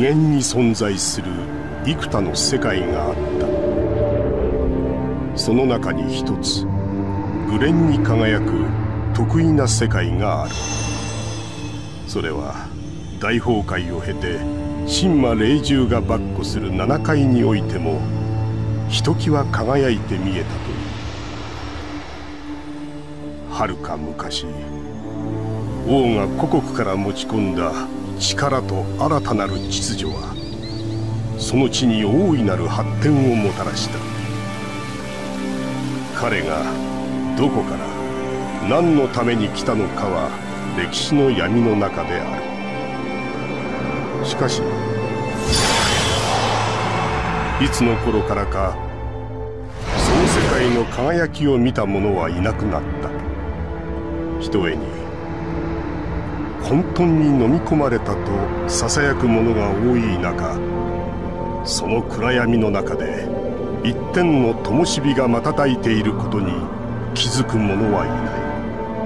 限に存在する幾多の世界があった。その中に一つ無恋に輝く特異な世界がある。それは大崩壊を経て神魔霊獣が跋扈する7階においてもひときわ輝いて見えたという。はるか昔、王が故国から持ち込んだ力と新たなる秩序はその地に大いなる発展をもたらした。彼がどこから何のために来たのかは歴史の闇の中である。しかしいつの頃からかその世界の輝きを見た者はいなくなった。ひとえに混沌に飲み込まれたとささやく者が多い中、その暗闇の中で一点の灯火が瞬いていることに気づく者はいない。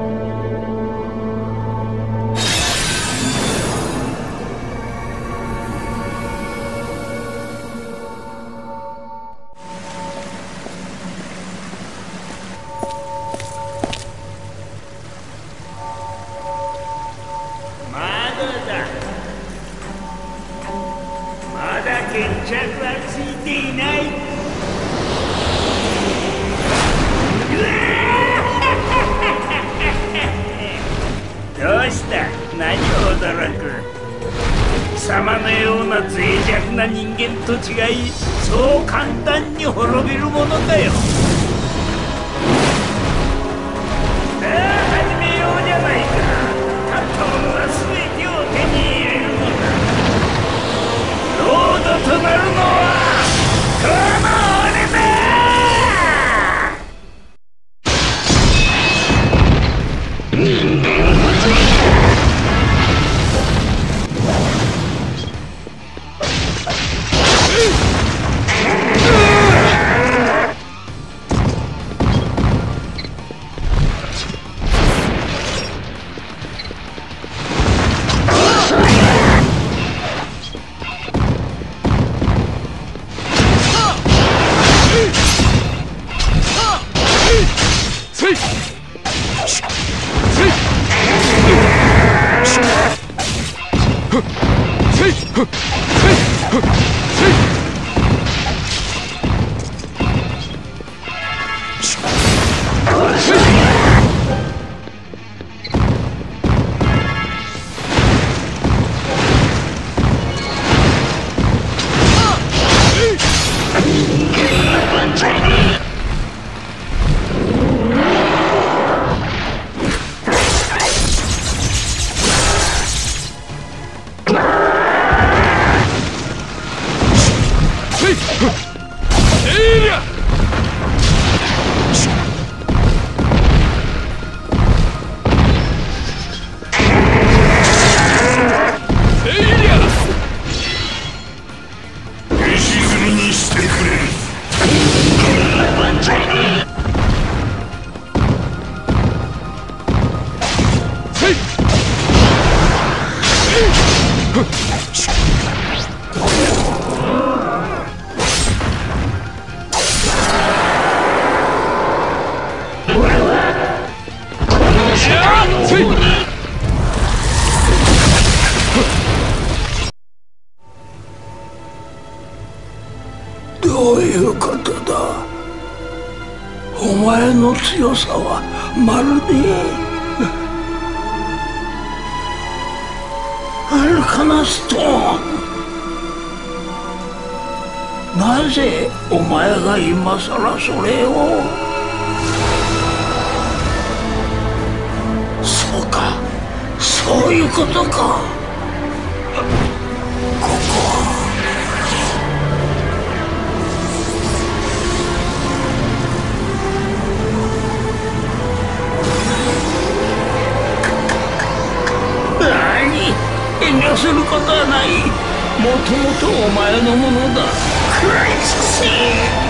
と違い、そう簡単に滅びるものだよ。さあ始めようじゃないか。勝った者は全てを手に入れるのだ。ロードとなるのはこの俺だ。 どういうことだ。お前の強さはまるでアルカナストーン。なぜお前が今さらそれを。そうか、そういうことか。ここは遠慮することはない。もともとお前のものだ。クライスシー。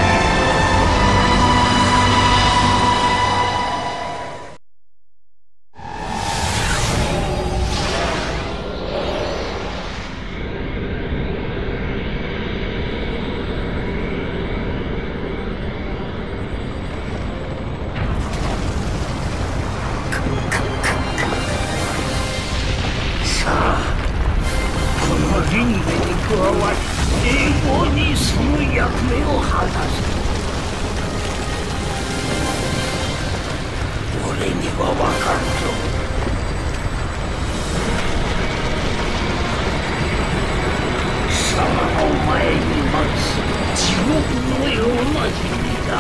だ。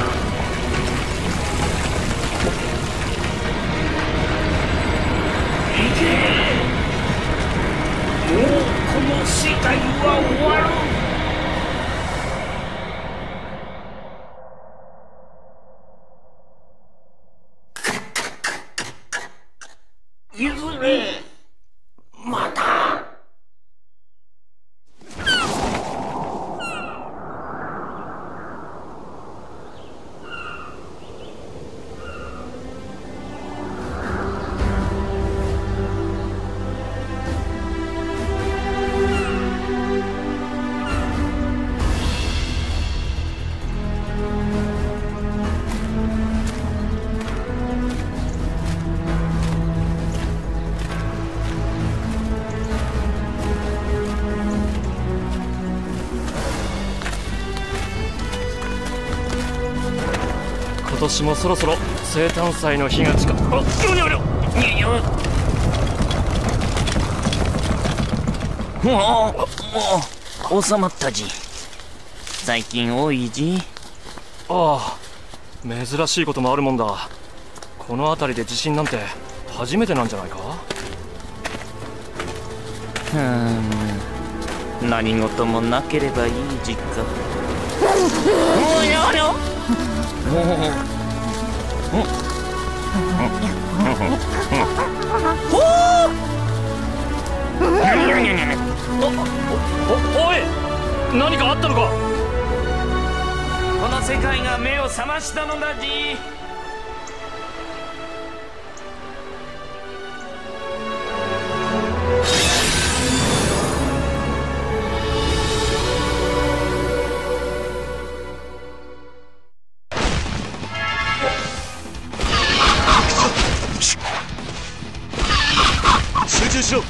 いけ！もうこの世界は終わる。いずれまた。 今年もそろそろ生誕祭の日が近く。あ、にょにょにょにょ。 もう収まったじ。最近多いじ。 ああ、珍しいこともあるもんだ。この辺りで地震なんて初めてなんじゃないか。 何事もなければいいじか。おやおや。 おい、何かあったのか。 この世界が目を覚ましたのだじ。 集中しろ。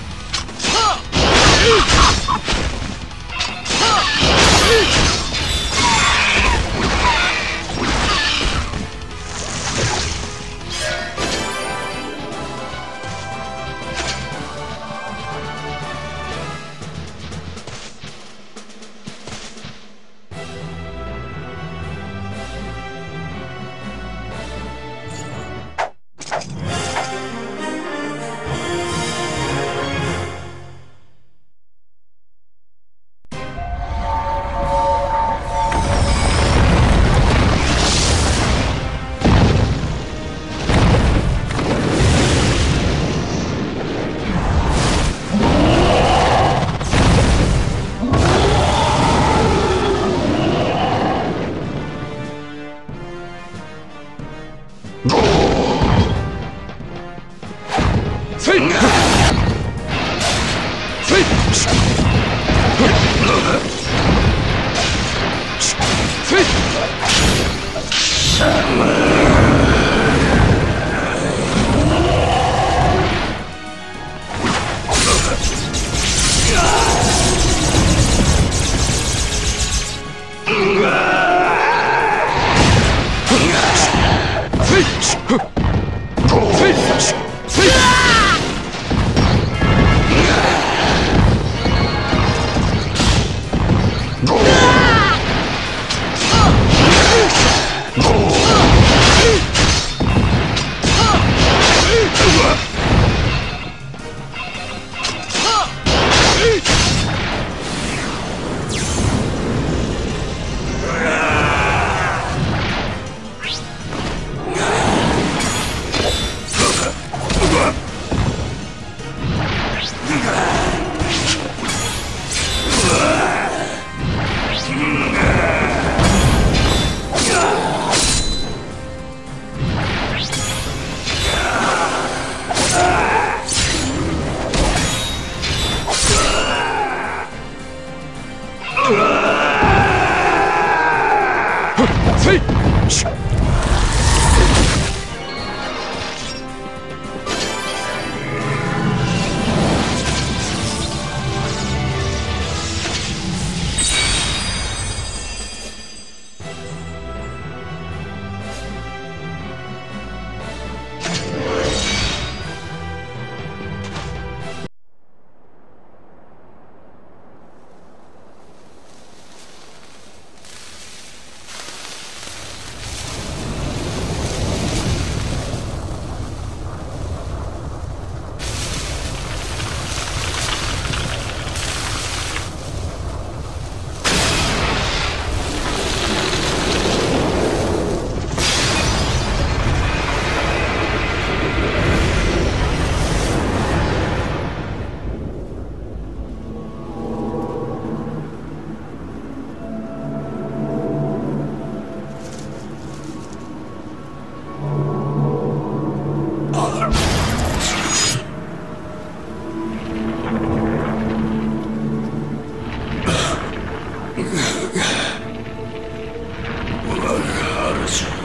主よ、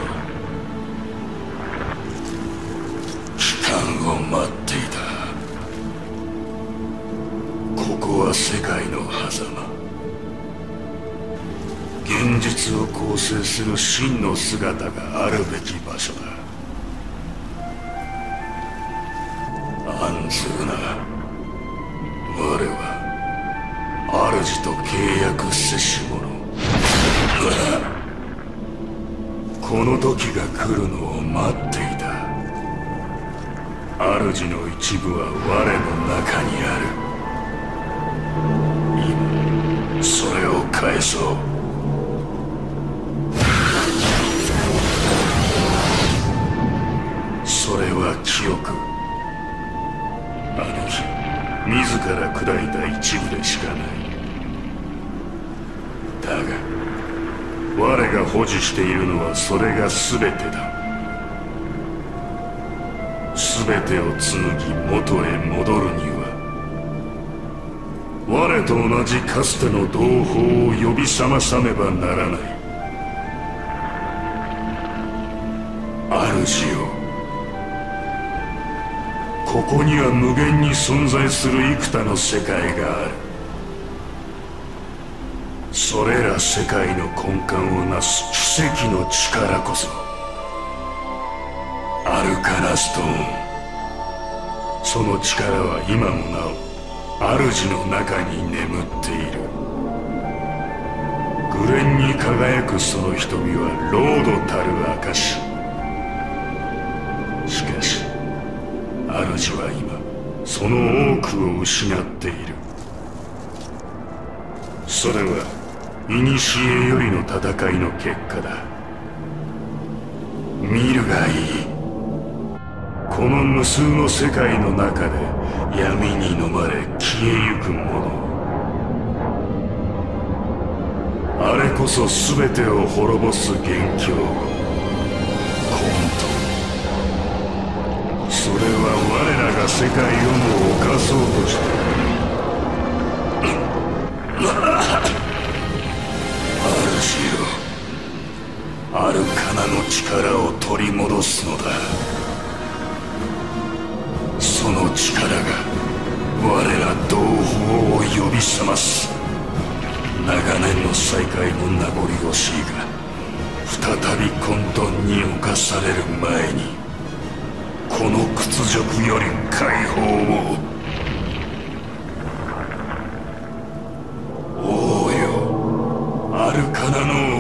帰還を待っていた。ここは世界の狭間、現実を構成する真の姿があるべき場所だ。案ずるな。我は主と契約せし者。この時が来るのを待っていた。主の一部は我の中にある。今それを返そう。それは記憶。あの日自ら砕いた一部でしかない。だが我が保持しているのはそれが全てだ。全てを紡ぎ元へ戻るには、我と同じかつての同胞を呼び覚まさねばならない。主よ、ここには無限に存在する幾多の世界がある。それら世界の根幹をなす奇跡の力こそアルカナストーン。その力は今もなお主の中に眠っている。紅蓮に輝くその瞳はロードたる証。しかし主は今その多くを失っている。それは古よりの戦いの結果だ。見るがいい。この無数の世界の中で闇に飲まれ消えゆくもの、あれこそ全てを滅ぼす元凶、混沌。それは我らが世界をも侵そうとしている。主よ、アルカナの力を取り戻すのだ。その力が我ら同胞を呼び覚ます。長年の再会の名残惜しいが、再び混沌に侵される前にこの屈辱より解放を。王よ、アルカナの